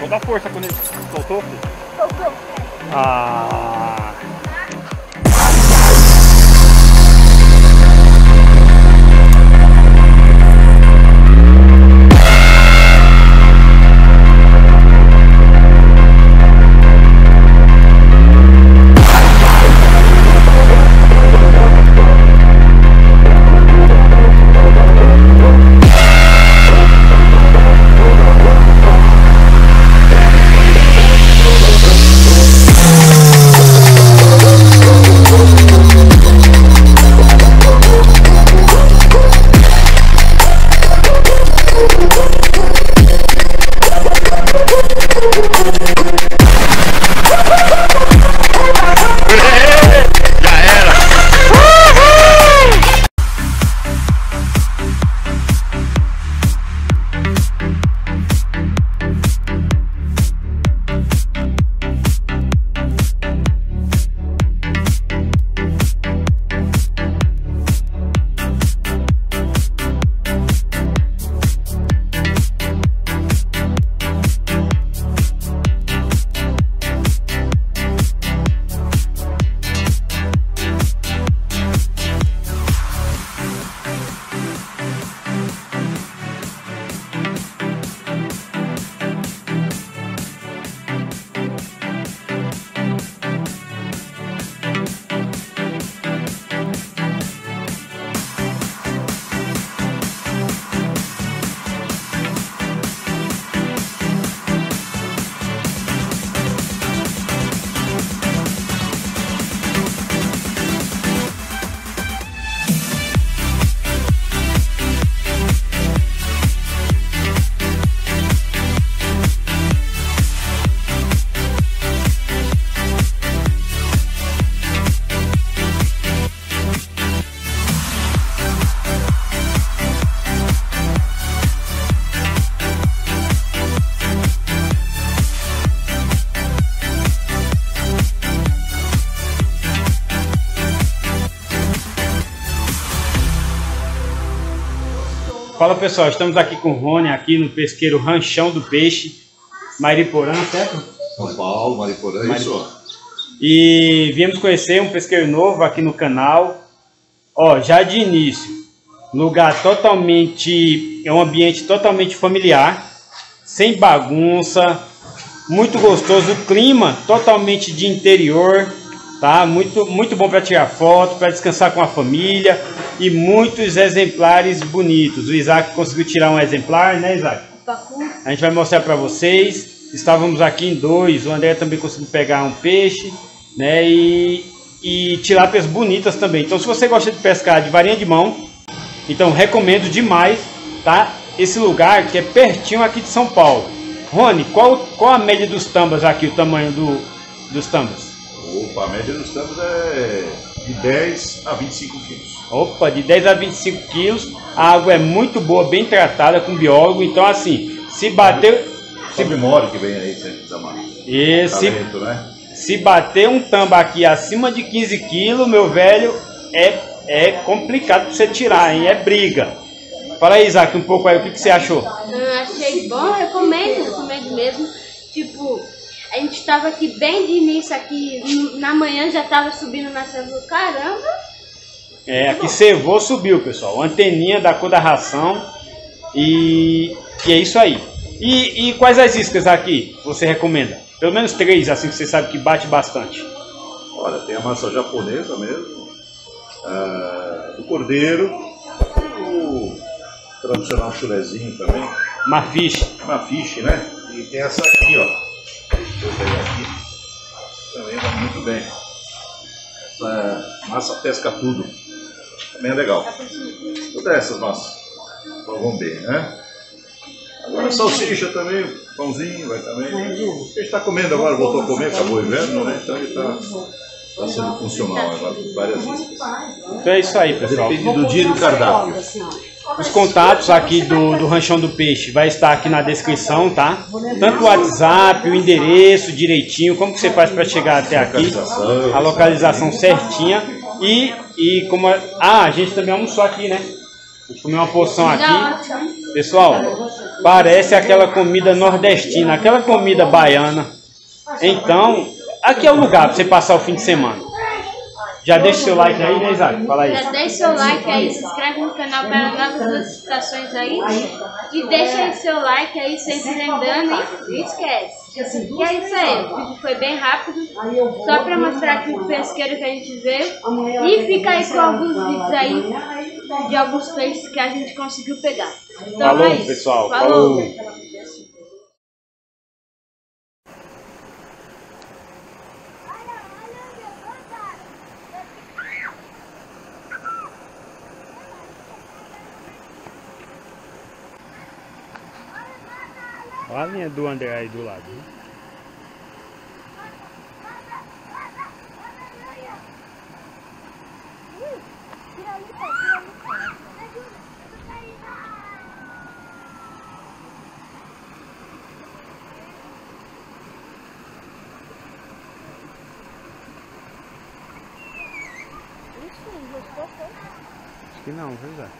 Dá força quando ele soltou, filho. Soltou. Ah. Fala pessoal, estamos aqui com o Rony, aqui no pesqueiro Ranchão do Peixe, Mariporã, certo? São Paulo, Mariporã, isso. E viemos conhecer um pesqueiro novo aqui no canal. Ó, já de início, lugar totalmente, é um ambiente totalmente familiar, sem bagunça, muito gostoso, o clima totalmente de interior, tá? Muito bom para tirar foto, para descansar com a família. E muitos exemplares bonitos. O Isaac conseguiu tirar um exemplar, né, Isaac? A gente vai mostrar para vocês. Estávamos aqui em dois. O André também conseguiu pegar um peixe, né? E tilápias bonitas também. Então, se você gosta de pescar de varinha de mão, então recomendo demais, tá? Esse lugar que é pertinho aqui de São Paulo. Rony, qual a média dos tambas aqui, o tamanho dos tambas? Opa, a média dos tambas é de 10 a 25 quilos. Opa, de 10 a 25 quilos, a água é muito boa, bem tratada com biólogo, então assim, se bater... Sempre mora que vem aí, sempre desamar. Talento, né? Se bater um tamba aqui acima de 15 quilos, meu velho, é complicado pra você tirar, hein? É briga. Fala aí, Isaac, um pouco aí, o que você achou? Achei bom, recomendo mesmo. Tipo, a gente tava aqui bem de início, aqui na manhã já tava subindo na célula, caramba. Aqui cevou, subiu, pessoal. Anteninha da cor da ração. E é isso aí. E quais as iscas aqui você recomenda? Pelo menos 3, assim que você sabe que bate bastante. Olha, tem a massa japonesa mesmo. Do cordeiro. O tradicional chulezinho também. Marfish. Marfish, né? E tem essa aqui, ó. Deixa eu pegar aqui. Também vai muito bem. Essa massa pesca tudo. Também é legal. Todas essas massas vão bem, né? Agora salsicha também, pãozinho vai também. A gente está comendo agora, voltou a comer, acabou o inverno, né? Então ele está sendo funcional agora, várias vezes. Então é isso aí, pessoal. Depende do dia e do cardápio. Os contatos aqui do Ranchão do Peixe vai estar aqui na descrição, tá? Tanto o WhatsApp, o endereço direitinho, como que você faz para chegar até aqui, a localização certinha. E como a gente também almoçou aqui, né? A gente comeu uma porção aqui. Pessoal, parece aquela comida nordestina, aquela comida baiana. Então, aqui é o lugar para você passar o fim de semana. Já deixa o seu like aí, né, Isaac? Fala aí. Já deixa seu like aí, se inscreve no canal para novas notificações aí. E deixa aí seu like aí, sempre lembrando, hein? Não esquece. E é isso aí, o vídeo foi bem rápido, só para mostrar aqui o pesqueiro que a gente vê. E fica aí com alguns vídeos aí de alguns peixes que a gente conseguiu pegar. Então Falou, é isso. pessoal. Falou. Olha a linha do André aí do lado. Acho que não, viu, Zé?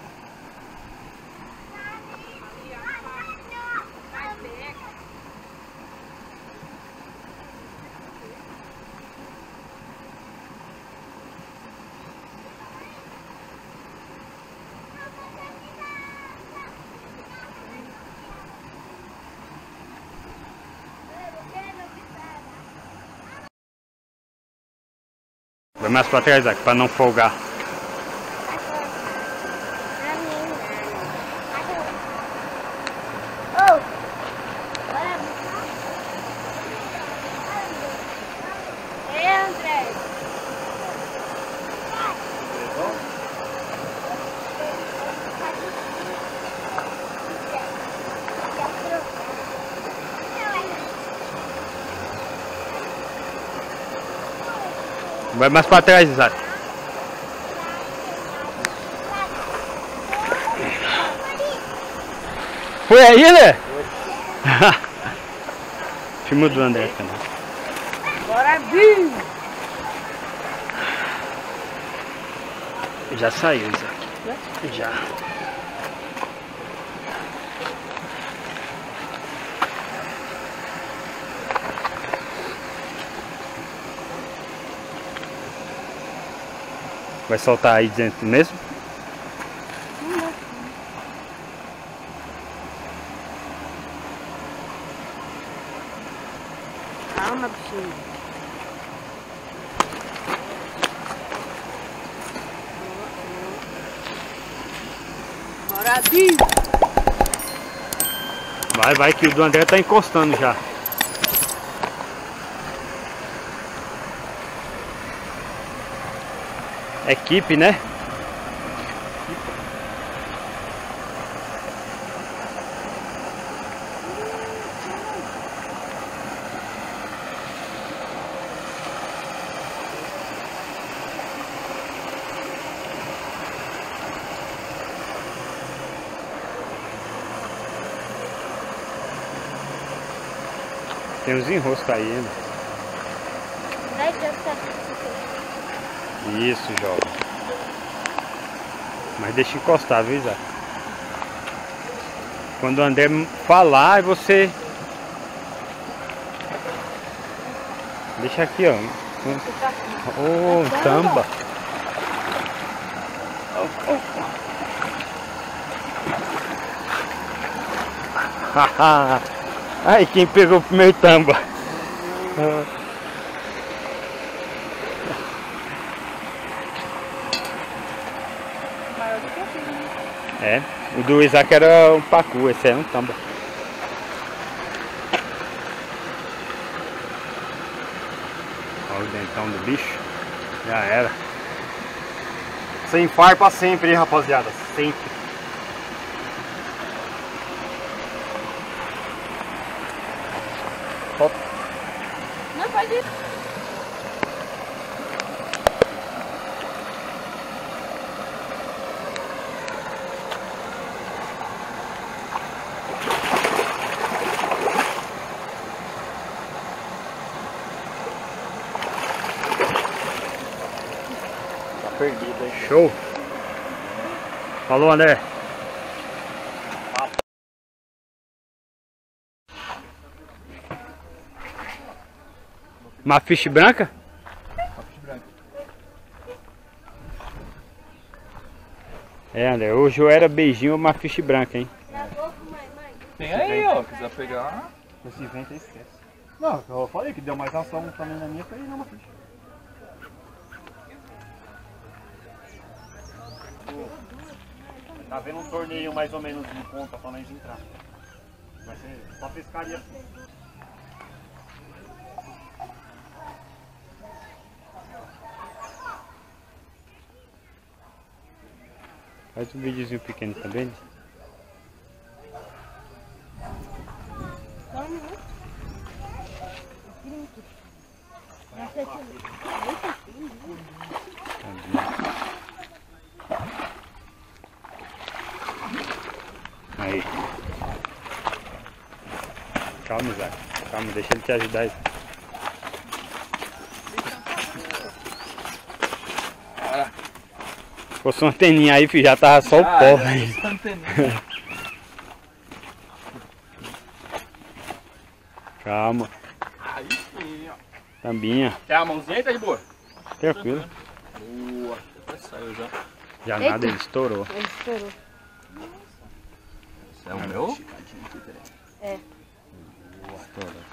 Vai mais pra trás, Isaac, pra não folgar. Vai mais pra trás, Isaac. Foi aí, né? Filma do André também. Bora vir! Já saiu, Isaac. Já. Vai soltar aí dentro mesmo? Calma, bichinho. Bora vir! Vai que o do André tá encostando já. Equipe, né? Tem uns enroscos aí, né? Isso, jovem. Mas deixa encostar, viu, Isaac? Quando o André falar, você... Deixa aqui, ó. Oh, tamba. Ai, quem pegou o primeiro tamba? É, o do Isaac era um pacu, esse é um tamba. Olha o dentão do bicho. Já era. Sem farpa sempre, hein, rapaziada? Sempre. Não, pode ir. Perdida. Show. Falou, André. Uma fish branca? Uma fish branca. É, André, hoje eu era beijinho ou uma fish branca, hein? Tem aí, ó, quiser pegar. Esse vento aí esquece. Não, eu falei que deu mais ação também na minha, foi não uma ficha. Tá vendo um torneio mais ou menos de ponta pra nós entrar. Vai ser só pescaria assim. Faz um videozinho pequeno também. Aí. Calma, Isaac. Calma, deixa ele te ajudar aí. Se fosse uma anteninha aí, filho, já tava só o pó, velho. Calma. Aí sim, ó. Tambinha. Quer a mãozinha aí, tá de boa? Tranquilo. Boa. Já saiu já. Já nada, ele estourou. Ele estourou. Esse é o meu? É. Estourou.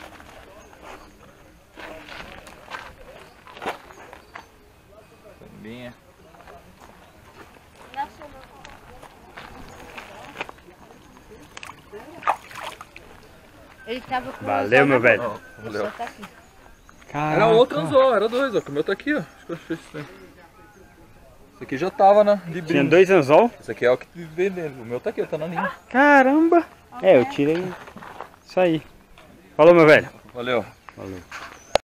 Também é. Ele tava com Valeu, meu velho. Ó, valeu. Tá aqui. Caraca. Era outro anzol, era dois, ó. Que o meu tá aqui, ó. Acho que eu fiz isso aí. Esse aqui já tava, né? De Tinha brinde. 2 anzol? Esse aqui é o que vendendo. O meu tá aqui, tá na linha. Caramba! É, eu tirei isso aí. Falou, meu velho. Valeu. Valeu.